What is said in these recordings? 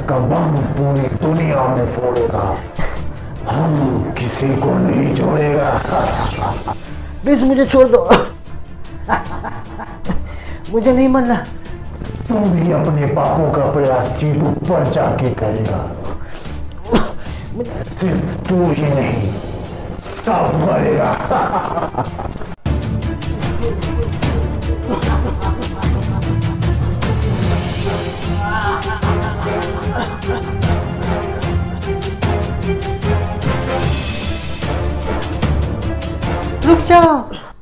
इसका बम पूरी दुनिया में फोड़ेगा, हम किसी को नहीं छोड़ेगा। प्लीज मुझे छोड़ दो, मुझे नहीं मरना। तू भी अपने पापों का प्रायश्चित ऊपर जाके करेगा। सिर्फ तू ही नहीं, सब मरेगा। रुक जाओ।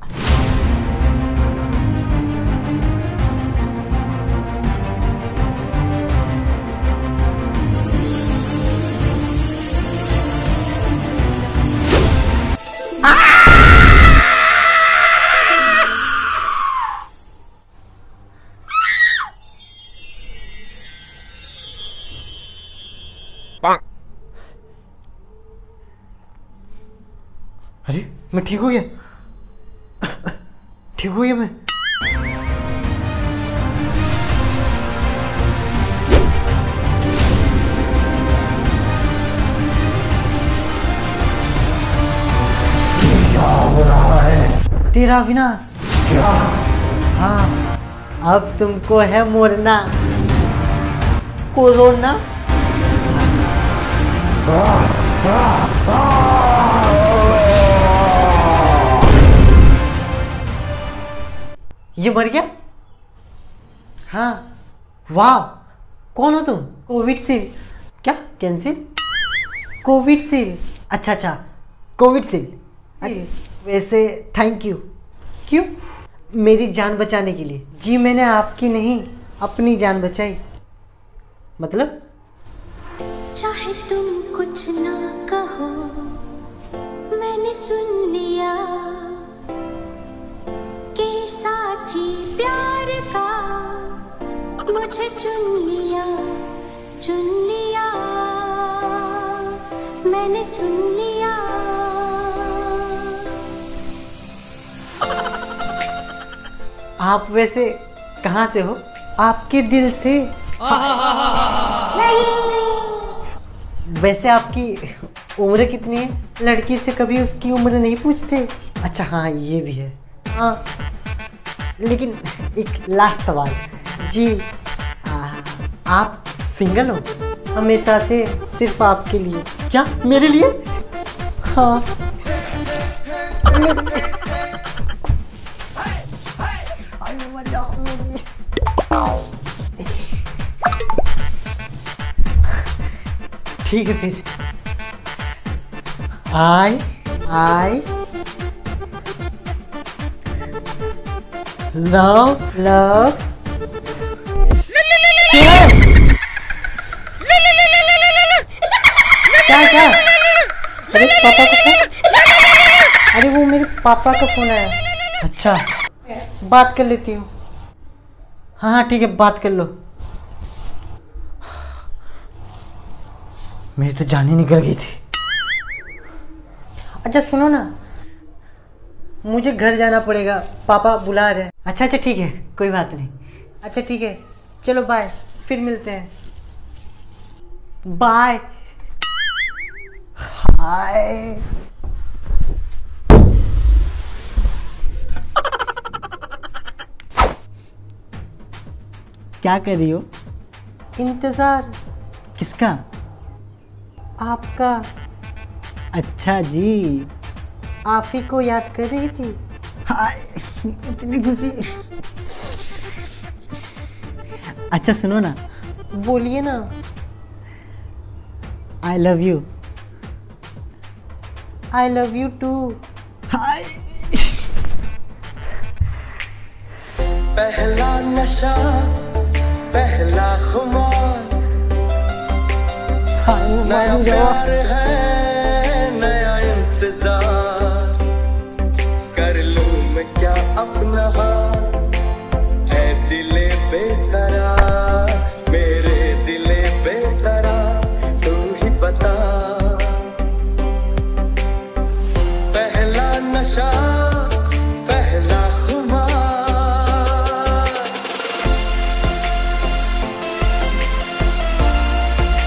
अरे मैं ठीक हो गया, ठीक हो गया मैं। क्या हो रहा है? तेरा विनाश। क्या? हाँ, अब तुमको है मोरना, कोरोना। ये मर गया? हाँ। वाह, कौन हो तुम? कोविडशील्ड। क्या? कैंसिल? कोविडशील्ड। अच्छा अच्छा, कोविडशील्ड। वैसे थैंक यू। क्यों? मेरी जान बचाने के लिए। जी मैंने आपकी नहीं, अपनी जान बचाई। मतलब? चाहे तुम कुछ ना कहो, मैंने सुन लिया कि साथी प्यार का मुझे चुन लिया, मैंने सुन लिया। आप वैसे कहाँ से हो? आपके दिल से। वैसे आपकी उम्र कितनी है? लड़की से कभी उसकी उम्र नहीं पूछते? अच्छा हाँ, ये भी है। हाँ, लेकिन एक लास्ट सवाल जी, आप सिंगल हो? हमेशा से सिर्फ आपके लिए। क्या? मेरे लिए? हाँ, मेरे लिए। ठीक है फिर। आई लव क्या? अरे पापा का फोन। अरे वो मेरे पापा का फोन आया। अच्छा, बात कर लेती हूँ। हाँ ठीक है, बात कर लो। मेरी तो जान ही निकल गई थी। अच्छा सुनो ना, मुझे घर जाना पड़ेगा, पापा बुला रहे हैं। अच्छा ठीक है, कोई बात नहीं। अच्छा ठीक है, चलो बाय, फिर मिलते हैं। बाय। हाय। क्या कर रही हो? इंतजार। किसका? आपका। अच्छा जी, आप ही को याद कर रही थी। हाय, इतनी खुशी। अच्छा सुनो ना। बोलिए ना। I love you. I love you too. Hi. पहला नशा, पहला खुमार, नया प्यार है, नया इंतजार, कर लूं मैं क्या अपना हाथ, है दिले बेकरार, मेरे दिले बेकरार, तू ही बता। पहला नशा, पहला खुमार।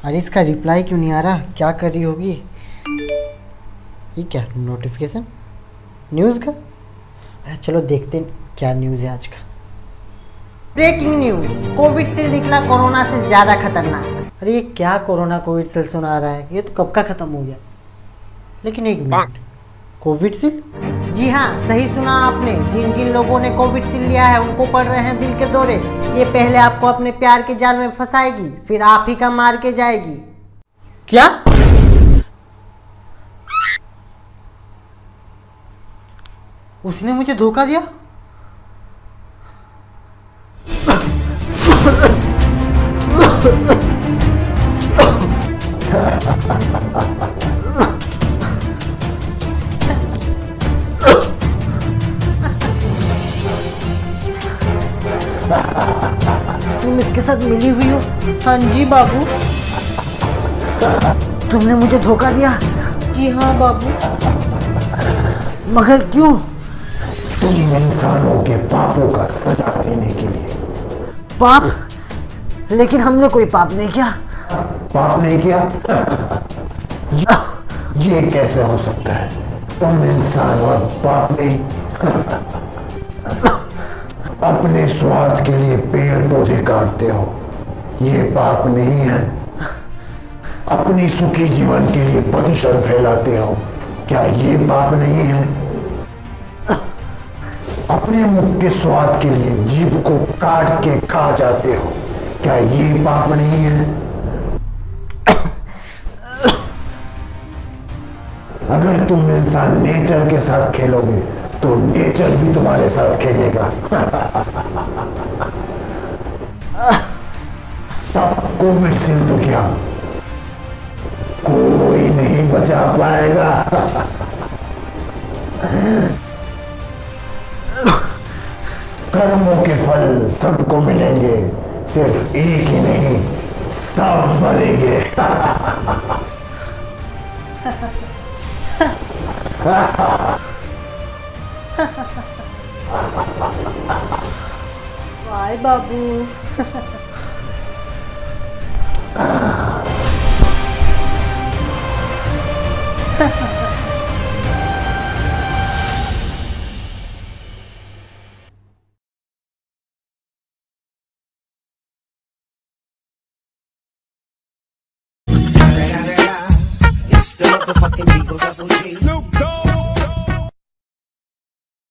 अरे इसका रिप्लाई क्यों नहीं आ रहा? क्या कर रही होगी ये? क्या नोटिफिकेशन न्यूज़ का? अच्छा चलो देखते हैं क्या न्यूज़ है आज का। ब्रेकिंग न्यूज़, कोविड से निकला कोरोना से ज़्यादा खतरनाक। अरे ये क्या कोरोना कोविड से सुना रहा है? ये तो कब का ख़त्म हो गया। लेकिन एक मिनट, कोविडशील्ड? जी हाँ, सही सुना आपने। जिन जिन लोगों ने कोविडशील्ड लिया है उनको पड़ रहे हैं दिल के दौरे। ये पहले आपको अपने प्यार के जाल में फंसाएगी, फिर आप ही का मार के जाएगी। क्या? उसने मुझे धोखा दिया? तुम इसके साथ मिली हुई हो? हाँ जी बाबू। तुमने मुझे धोखा दिया? जी हाँ बाबू। मगर क्यों? इन इंसानों के पापों का सजा देने के लिए। पाप? लेकिन हमने कोई पाप नहीं किया। पाप नहीं किया? ये कैसे हो सकता है? तुम इंसान और पाप नहीं। अपने स्वार्थ के लिए पेड़ पौधे काटते हो, ये पाप नहीं है। अपनी सुखी जीवन के लिए प्रदूषण फैलाते हो, क्या ये पाप नहीं है? अपने मुख के स्वाद के लिए जीभ को काट के खा जाते हो, क्या ये पाप नहीं है? अगर तुम इंसान नेचर के साथ खेलोगे तो नेचर भी तुम्हारे साथ खेलेगा। तब कोविड से तो क्या कोई नहीं बचा पाएगा। कर्मों के फल सबको मिलेंगे, सिर्फ एक ही नहीं, सब मरेंगे। Bye Babu. It's the motherfucking